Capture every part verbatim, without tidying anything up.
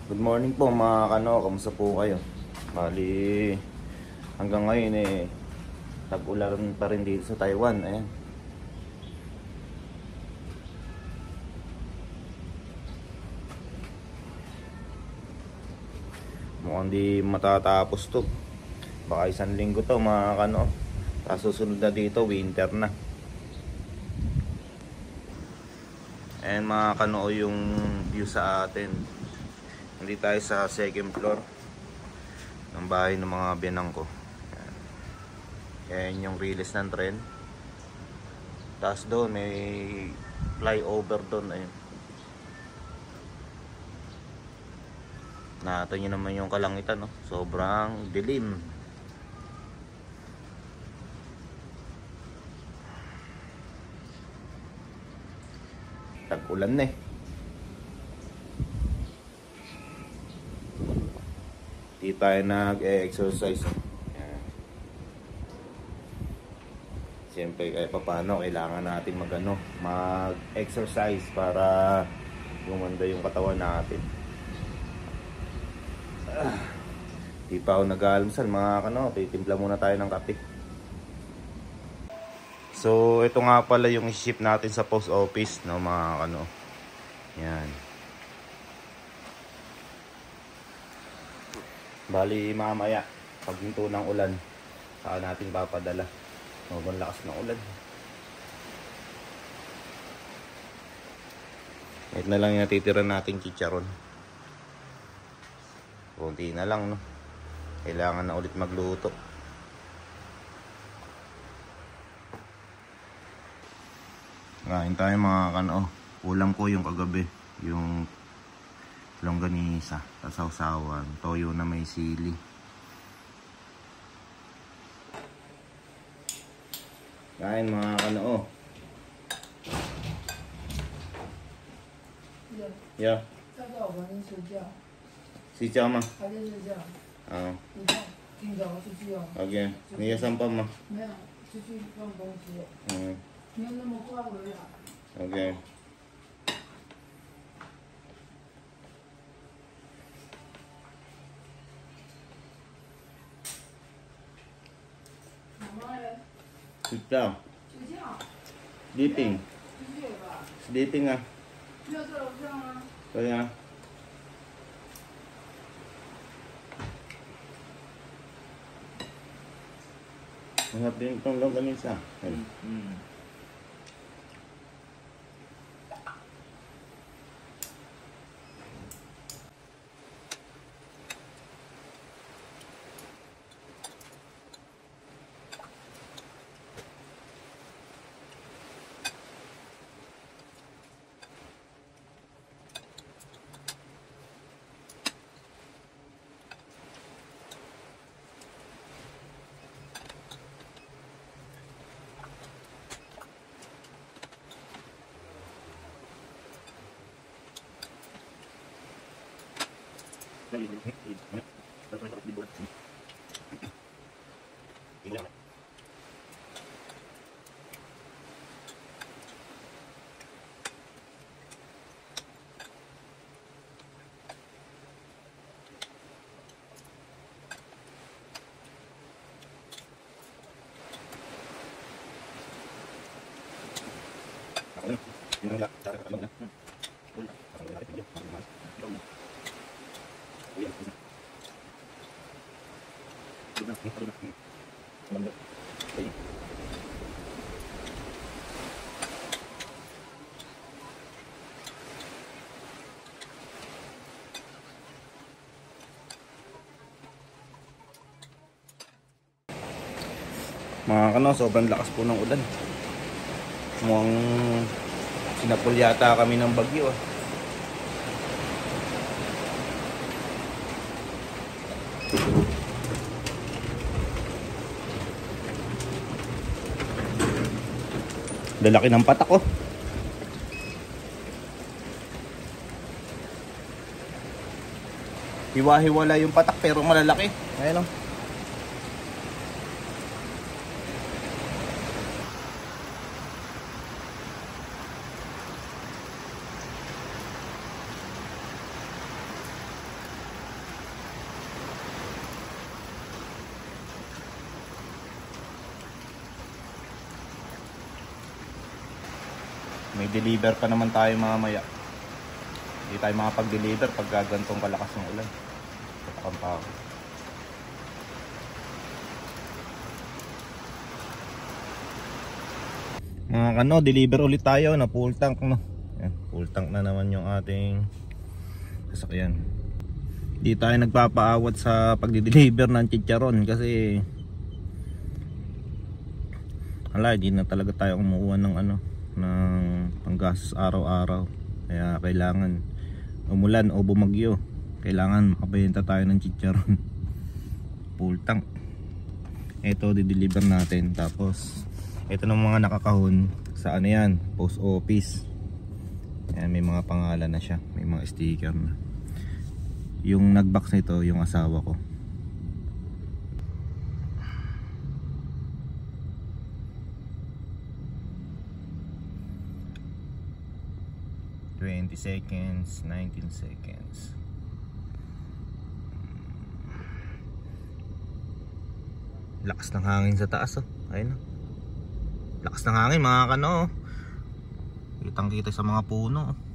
Good morning po mga kano, kamusta po kayo? Bali, hanggang ngayon eh, tag-ulan pa rin dito sa Taiwan. Ayan. Mukhang di matatapos to. Baka isang linggo to mga kano. Tapos susunod na dito, winter na. Ayan mga kano yung view sa atin. Hindi tayo sa second floor ng bahay ng mga biyanang ko. Ayan yung release ng tren. Tapos doon may flyover doon. Ayun. Nakita nyo naman yung kalangitan, no? Sobrang dilim. Tag-ulan na eh. Di tayo nag-exercise. Siyempre kahit pa paano kailangan natin mag ano, mag-exercise para gumanda yung katawan natin. Ah, di pa ako nag-aalmusal mga kano, titimpla muna tayo ng kape. So ito nga pala yung ship natin sa post office, no mga kano. Yan. Bali mamaya pag hinto ng ulan saka natin papadala. Sobrang lakas ng ulan. Ito na lang yung natitira nating chicharon. Kunti na lang, no? Kailangan na ulit magluto. Kain tayo mga kano. Ulam ko yung kagabi, yung longganisa, tasawsawan, toyo na may sili. Kain mga kano. Yeah. 再到我们睡觉， Si Chama. 还在睡觉。 Ah. 你看，今早出去哦。 Okay. Niya sampa ma. 没有，出去办公室。 Mm. 没有那么快回来。 Okay. Sit down. 睡觉。 Sleeping. 出去吧。 Sleeping ah. 没有在楼上啊。 Kaya. Mahap din itong longganisa. Mm. Mga kano, sobrang lakas po ng ulan. Mukhang sinapul yata kami ng bagyo ah. Lalaki ng patak oh. Hiwa-hiwala yung patak pero malalaki. Ayan oh. may deliver pa naman tayo mamaya. Hindi tayo makapag-deliver pag gantong kalakas ng ulan. Tatakam pa ako. Mga kano, deliver ulit tayo na full tank, no. Yan, full tank na naman yung ating sasakyan. Hindi tayo nagpapaawat sa pagdi-deliver ng chicharon kasi hala, hindi na talaga tayo kumukuha ng ano, ng panggastos araw-araw. Kaya kailangan umulan o bumagyo, kailangan makabenta tayo ng chicharon. Full tank. Ito di-deliver natin. Tapos ito ng mga nakakahon sa ano yan, post office. Ayan, may mga pangalan na siya, may mga sticker na. Yung nagbox nito yung asawa ko. twenty seconds, nineteen seconds. Lakas ng hangin sa taas, oh. Ayun, oh. Lakas ng hangin, mga kano, oh. Kitang kita sa mga puno, oh.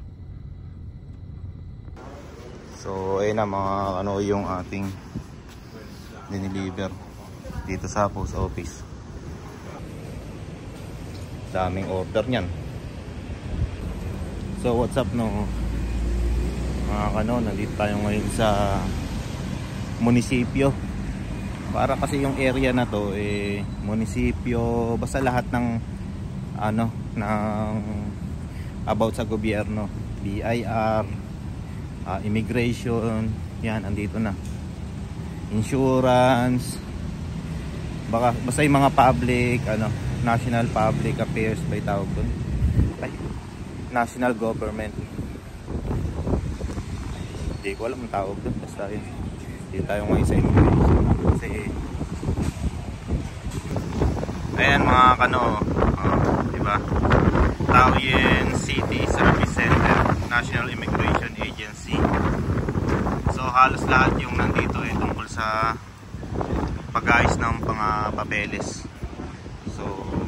So ayun na mga ano yung ating diniliver dito sa post office. Daming order niyan. So what's up, no mga kano, nandito tayo ngayon sa munisipyo. Para kasi yung area na to eh munisipyo, basta lahat ng ano ng about sa gobyerno, B I R, uh, immigration, yan andito na. Insurance, baka basta yung mga public ano, national public affairs by tawag doon. Ay, national government. Hindi ko alam ang tawag doon, basta yun. Dito tayo ngayon sa immigration kasi ayan mga kano, uh, diba, Taoyuan City Service Center, National Immigration Agency. So halos lahat yung nandito ay tungkol sa pag-ayos ng mga papeles. So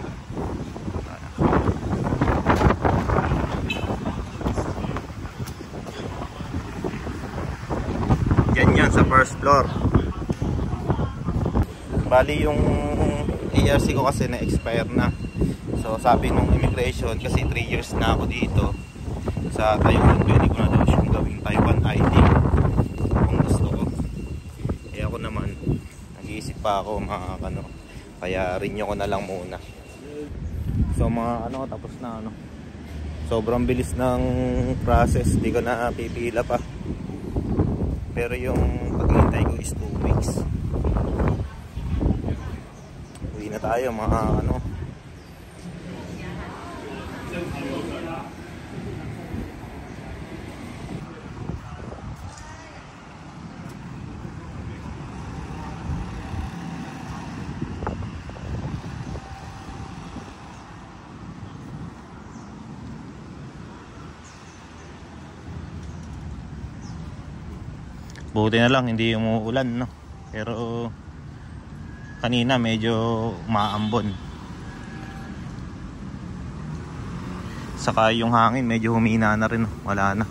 yan yan sa first floor. Bali yung A R C ko kasi na-expire na. So sabi nung immigration, kasi three years na ako dito sa Taiwan, pwede ko na daw siyang gawing Taiwan I D kung gusto ko. Eh ako naman, nag-iisip pa ako mga ano, kaya renew ko na lang muna. So mga ano, tapos na ano. Sobrang bilis ng process, di ko na pipila pa. Pero yung paghihintay ko is two weeks. Uwi na tayo mga ano. Buti na lang hindi umuulan, no? Pero kanina medyo maambon. Saka yung hangin medyo humina na rin, wala na.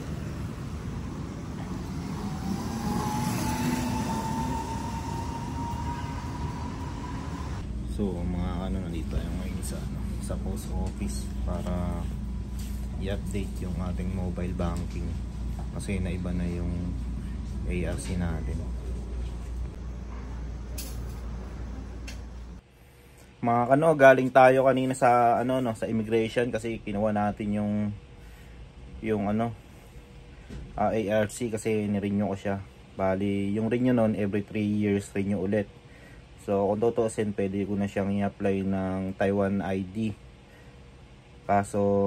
So mga ano, nandito tayo ngayon sa, ano, sa post office para i-update yung ating mobile banking kasi naiba na yung A R C natin. Mga kano, galing tayo kanina sa ano no, sa immigration kasi kinuha natin yung yung ano uh, A R C kasi ni-renew ko siya. Bali, yung renew noon every three years renew ulit. So kung tutuusin, pwede ko na siyang i-apply ng Taiwan I D. Kaso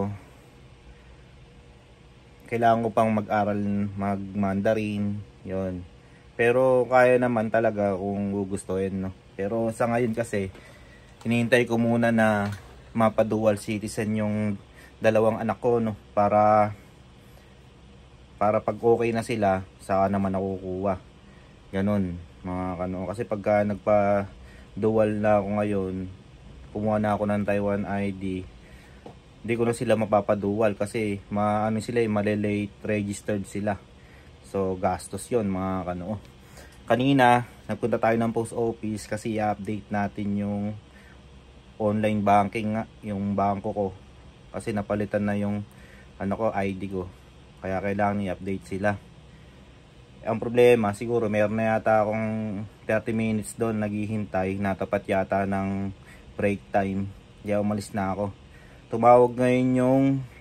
kailangan ko pang mag-aral mag-Mandarin, yon. Pero kaya naman talaga kung gugustuhin, no. Pero sa ngayon kasi hinihintay ko muna na mapa-dual citizen yung dalawang anak ko, no, para para pag okay na sila, saka naman nakukuha. Ganon, mga kano. Kasi pagka nagpa-dual na ako ngayon, kumuha na ako ng Taiwan I D, hindi ko na sila mapapadual kasi maano sila, eh, malilate registered sila. So gastos yon mga kano. Kanina nagpunta tayo ng post office kasi i-update natin yung online banking nga, yung bangko ko. Kasi napalitan na yung ano ko, I D ko. Kaya kailangan i-update sila. Ang problema, siguro meron na yata akong thirty minutes doon naghihintay, natapat yata ng break time. Kaya umalis na ako. Tumawag ngayon yung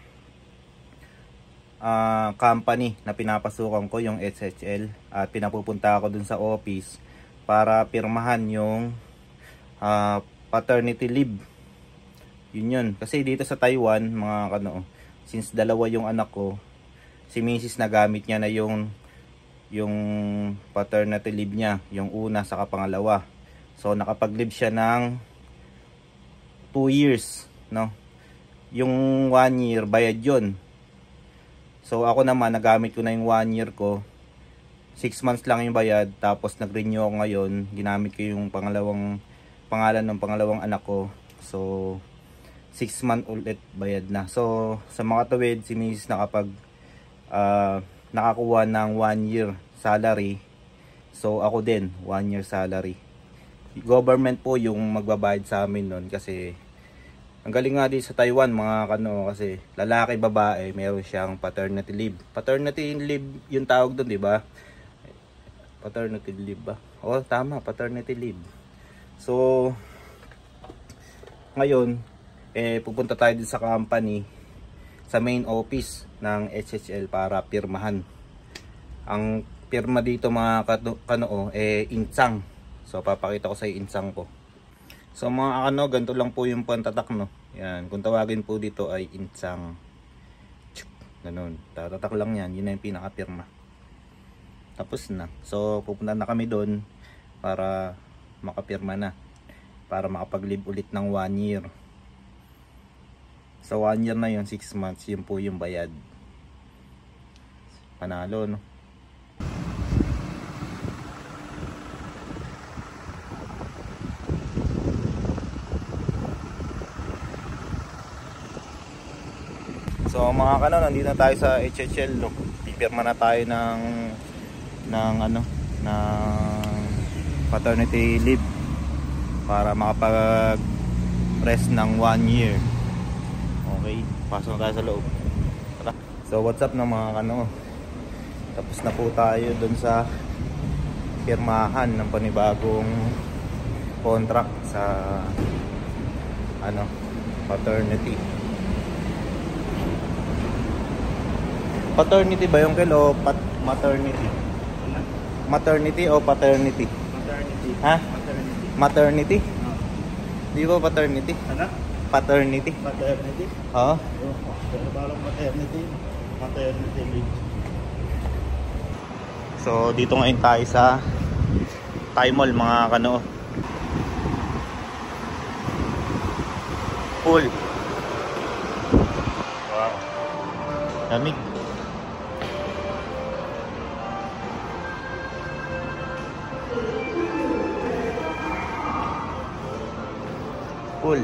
uh, company na pinapasukan ko, yung H H L, at pinapupunta ako dun sa office para pirmahan yung uh, paternity leave. Yun yun. Kasi dito sa Taiwan, mga kano, since dalawa yung anak ko, si Missus nagamit niya na yung yung paternity leave niya, yung una sa pangalawa. So nakapag-leave siya ng two years, no? Yung one year bayad yun. So ako naman nagamit ko na yung one year ko, six months lang yung bayad. Tapos nag-renew ako ngayon, ginamit ko yung pangalawang pangalan ng pangalawang anak ko. So six month ulit bayad na. So sa mga tuwid, si Missus nakapag uh, nakakuha ng one year salary. So ako din one year salary. Government po yung magbabayad sa amin nun kasi ang galing nga din sa Taiwan mga kano, kasi lalaki babae meron siyang paternity leave. Paternity leave yung tawag doon, di ba? Paternity leave ba? Oh, tama, paternity leave. So ngayon eh pupunta tayo din sa company, sa main office ng H H L para pirmahan. Ang pirma dito mga kano eh insang. So papakita ko sa insang ko. So mga ano, ganito lang po yung pantatak, no. Yan, kung tawagin po dito ay insang. Ganun, tatatak lang yan, yun na yung pinakapirma. Tapos na. So pupunta na kami doon para makapirma na, para makapag-leave ulit ng one year. So one year na yun, six months, yun po yung bayad. Panalo, no. So mga kanon, nandito na tayo sa H H L, no. Pipirma na tayo ng ng ano, ng paternity leave para makapag-rest ng one year. Okay, pasok na tayo sa loob. Tara. So what's up na mga kano? Tapos na po tayo dun sa pirmahan ng panibagong contract sa ano, paternity. Paternity ba yung kilo o pat maternity? Maternity o paternity? Maternity. Ha? Maternity. Maternity? Oh. Di ba paternity? Ano? Paternity? Maternity? Oo. Oo. Pero parang maternity. Maternity leave. So dito ngayon tayo sa Thai Mall mga kano. Full. Wow. Lamig. Full.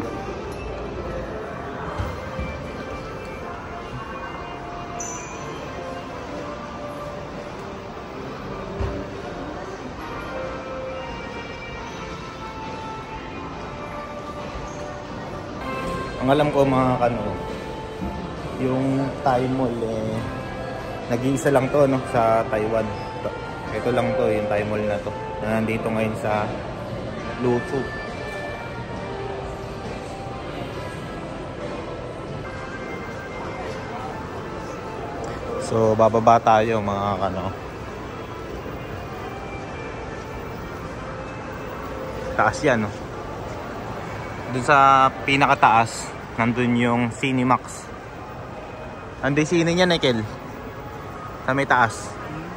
Ang alam ko mga kano, yung Thai Mall eh nag-iisa lang to, no, sa Taiwan. Ito lang to, yung Thai Mall na to, na nandito ngayon sa Lufu. So bababa tayo mga kano. Taas yan, no. Dun sa pinakataas nandun yung Cinemax. Anday sine niya, Kel, sa may taas.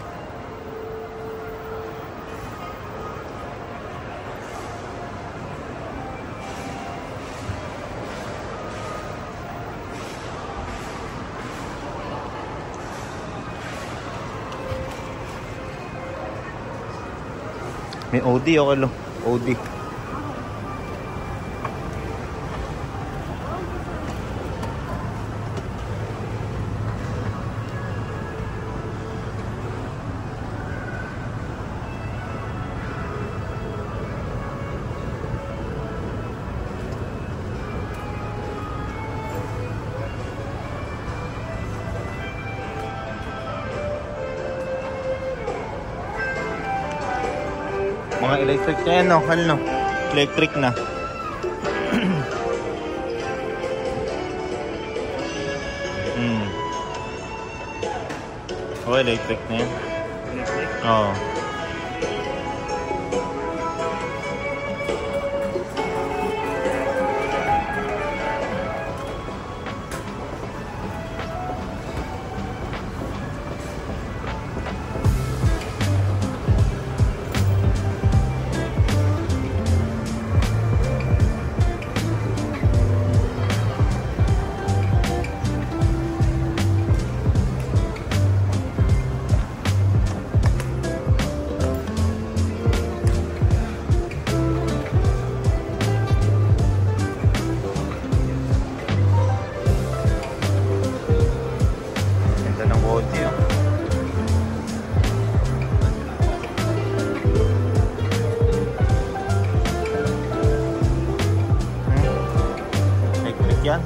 May O D, okay lo. O D. Mga electric na yan, no? Ano, no? Electric na. Hmm. Oh, electric na yan. Electric. Oo. Yan.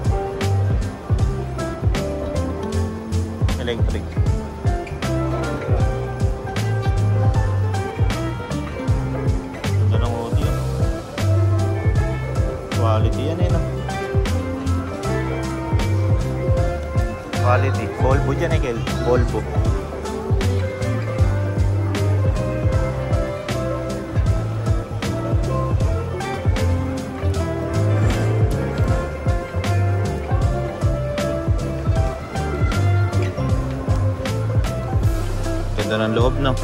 Electric. Ganda ng audio. Quality yan eh, no? Quality. Volvo dyan eh, Kel. Volvo. Ganda ng loob, no?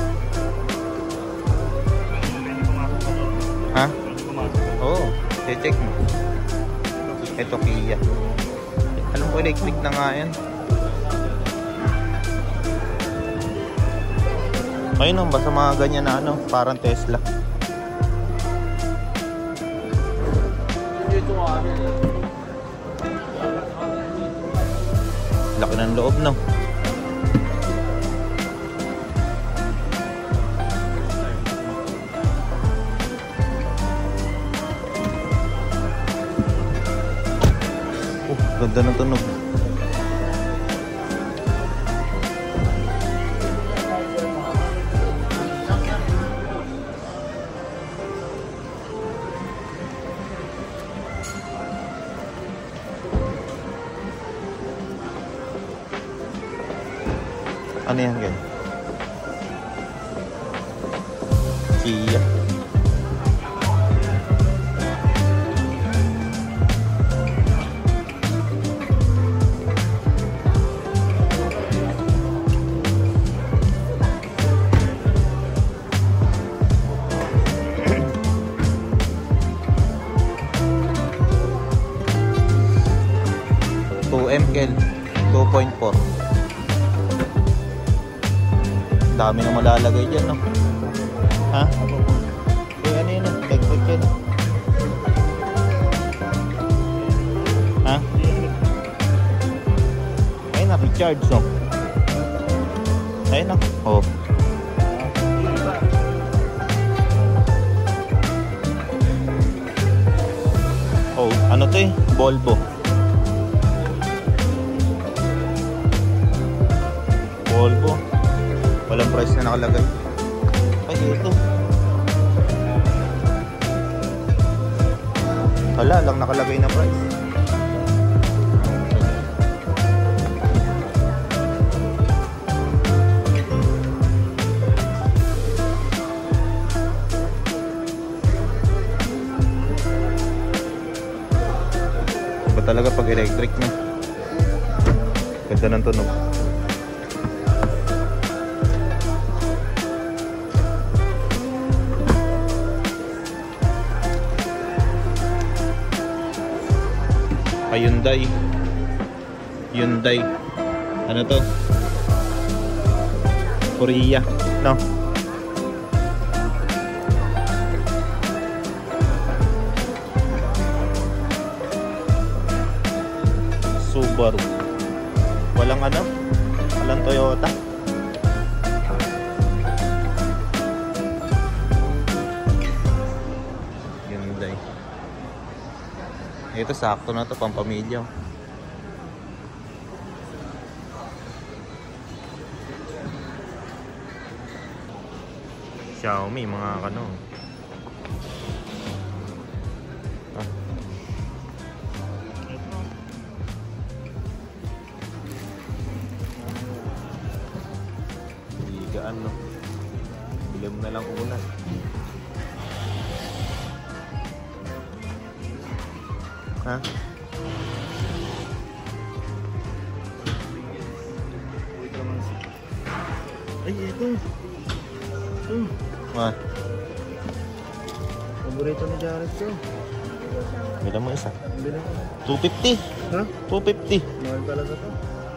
Ha? Oo, oh, check mo. Ito Kia. Alam ko electric na nga yan. Ayun, no, basta mga ganyan na ano, parang Tesla. Laki ng loob, no? Ganda ng tunog. Ano yan, gan? Kia. two M Kel, two point four. Dami na malalagay dyan, no? Ha? Eh, ano yun, no? Electric yun, no? Ha? Ayun na, recharge, no? Ayun na, oh. Oh, ano to eh? Volvo. Volvo. Walang price na nakalagay. Ay, ito. Wala lang nakalagay na price. Iba talaga pag electric na. Ganda ng tunog. Hyundai. Hyundai. Ano to? Korea, no? Subaru. Walang ano? Walang Toyota. Hyundai. Ito sakto na to, pampamilya. Xiaomi, mga kano. ano. Bili mo na lang unan. Ha? Ay, ito. Ito. What? Paborito ni Jared ko. Bila mo isa. Bila ko. two fifty. Ha? two fifty. Mahal talaga to.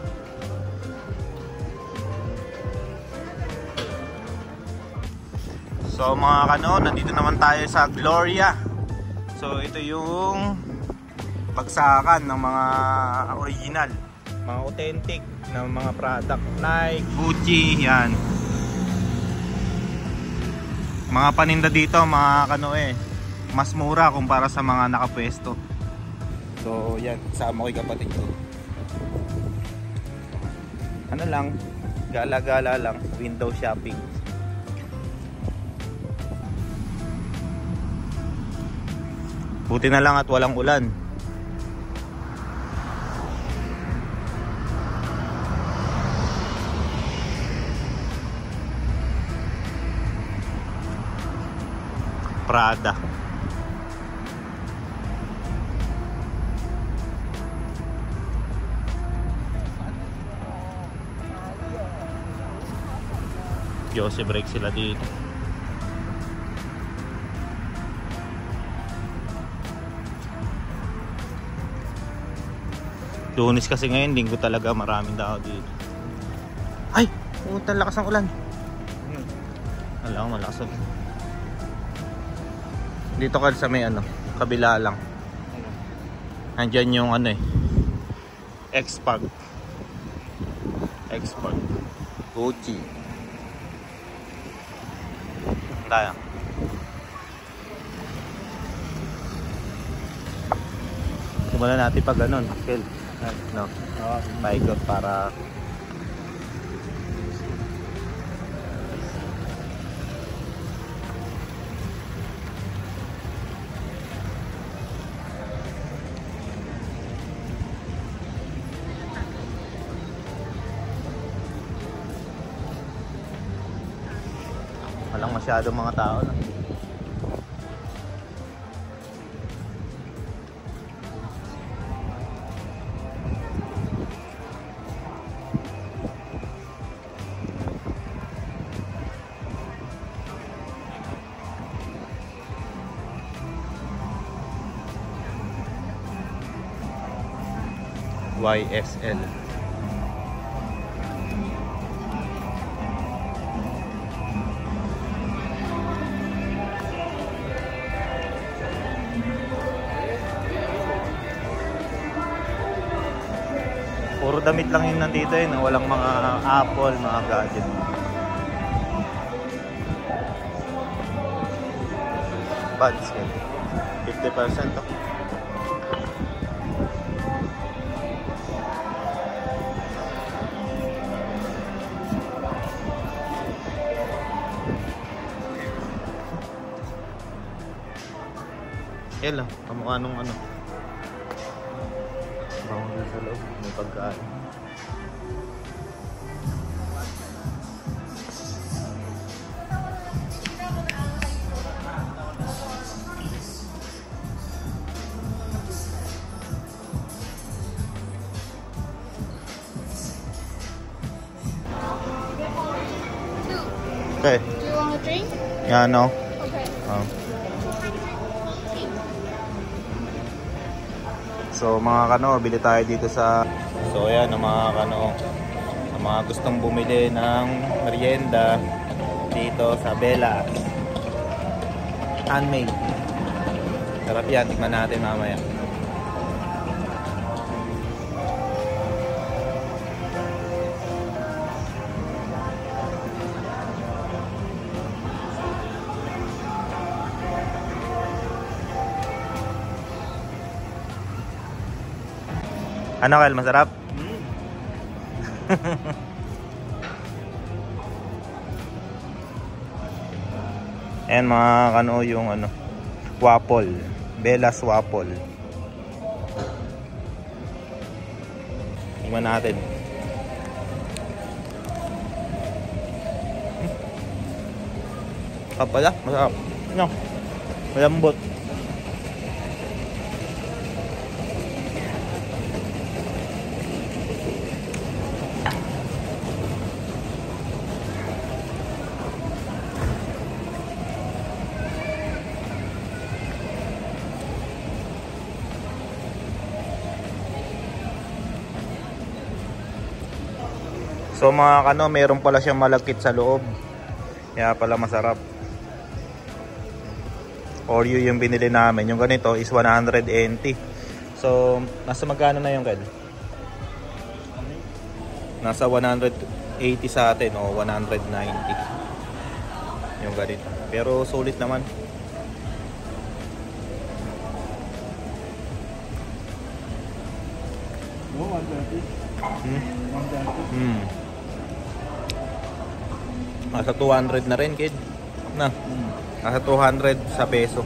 So mga kano, nandito naman tayo sa Gloria. So ito yung bagsakan ng mga original, mga authentic na mga product, Nike, Gucci, yan. Mga paninda dito, mga kano eh, mas mura kumpara sa mga nakapwesto. So yan, sama ko yung kapatid ko. Ano lang, gala-gala lang, window shopping. Buti na lang at walang ulan. Prada. Jose break sila dito. Lunes kasi ngayon, linggo talaga, maraming tao dito. Ay! Pumunta, lakas ng ulan. Alam ko, malakas ulan. Dito ka sa may ano, kabila lang. Nandyan yung ano eh, X-Pag. X-Pag. Gucci. Tayo. Simulan natin pag ganun, Phil. No, Ah, paikot para walang masyadong mga tao na. Y S L. Puro damit lang yun nandito eh, no? Walang mga Apple, mga gadget. Buds, fifty percent to. Yan lang, kamukha nung ano. Bawang din sa loob, may pagkain. Okay. Do you want a drink? Yeah, no. Okay. Oh. So mga kano, bili tayo dito sa... So ayan ang mga kano, ang mga gustong bumili ng merienda dito sa Bella. Handmade. Sarap yan, tikman natin mamaya. Ano Kyle, masarap? Hmm. Ayan mga kano yung ano, waffle, Bella's waffle. Tingnan natin. Kapala, masarap. No. Malambot. So mga kano, meron pala siyang malagkit sa loob. Kaya pala masarap. Oreo yung binili namin. Yung ganito is one hundred eighty. So, nasa magkano na yung Kel? Nasa one hundred eighty sa atin o one hundred ninety. Yung ganito. Pero sulit naman. Oh, one twenty. Hmm? one twenty. Hmm. Nasa two hundred na rin, kid. Na. Hmm. Nasa two hundred sa peso.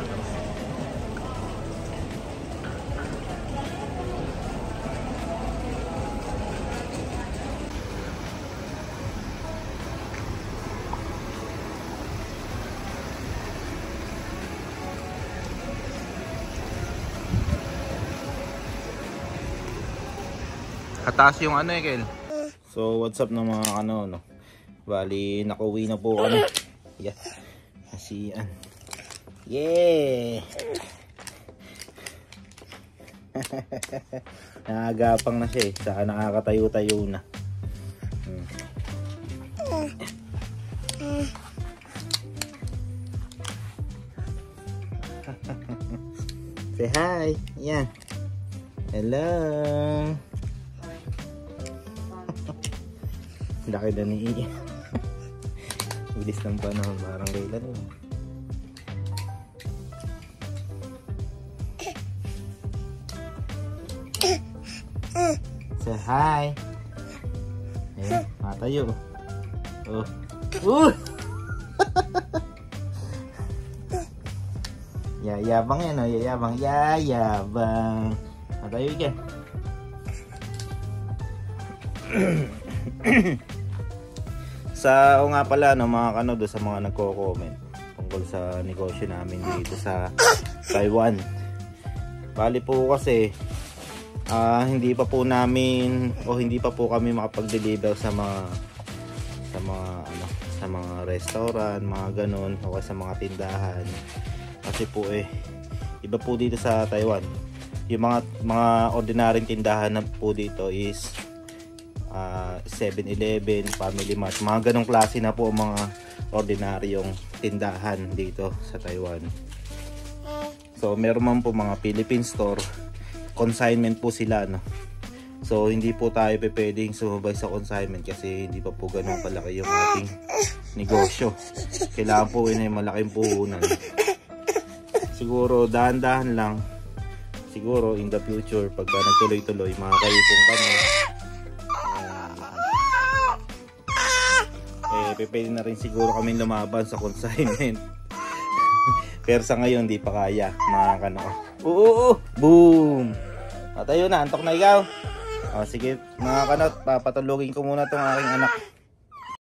Kataas yung ano eh, Kel. So, what's up na mga ano, no? Bali, nakauwi na po kami. Yes. Asian. Yeah! Nakagapang na siya eh. Saka nakakatayo-tayo na. Hmm. Say hi! Yan. Hello! Laki na ni bilis ng panahon, parang kailan yun. Say hi. Eh, matayo. Oh. Uh! Yayabang yan, oh. Yayabang. Yayabang. Matayo ka. Sa o nga pala no mga kano, do sa mga nagko-comment tungkol sa negosyo namin dito sa Taiwan. Bali po kasi uh, hindi pa po namin o hindi pa po kami makapag-deliver sa mga sa mga ano sa mga restaurant, mga ganon o sa mga tindahan. Kasi po eh iba po dito sa Taiwan. Yung mga mga ordinaryong tindahan na po dito is Uh, seven eleven, Family Mart, mga ganong klase na po ang mga ordinaryong tindahan dito sa Taiwan. So meron man po mga Philippine store, consignment po sila, no? So hindi po tayo pwedeng sumabay sa consignment kasi hindi pa po ganun palaki yung ating negosyo. Kailangan po yun ay malaking puhunan. Siguro dahan-dahan lang. Siguro in the future pagka nagtuloy-tuloy makakaipon kami, pwede na rin siguro kami lumaban sa consignment. Pero sa ngayon di pa kaya mga kano. Oo, boom. At ayun na, antok na ikaw. O, sige mga kanot, papatulogin ko muna tong aking anak.